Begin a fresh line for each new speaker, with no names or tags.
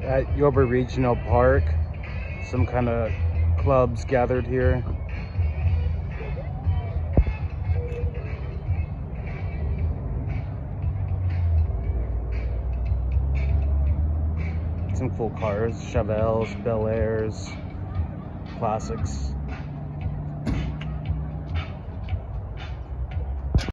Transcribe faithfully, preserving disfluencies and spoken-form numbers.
at Yoba Regional Park. Some kind of clubs gathered here. Some cool cars, Chevelles, Bel Airs, classics.